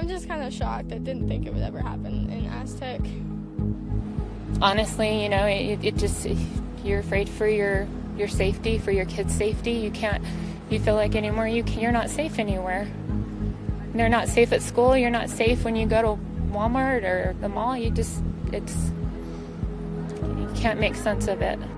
I'm just kind of shocked. I didn't think it would ever happen in Aztec. Honestly, you know, it just, you're afraid for your safety, for your kids' safety. You feel like anymore you're not safe anywhere. They're not safe at school. You're not safe when you go to Walmart or the mall. You can't make sense of it.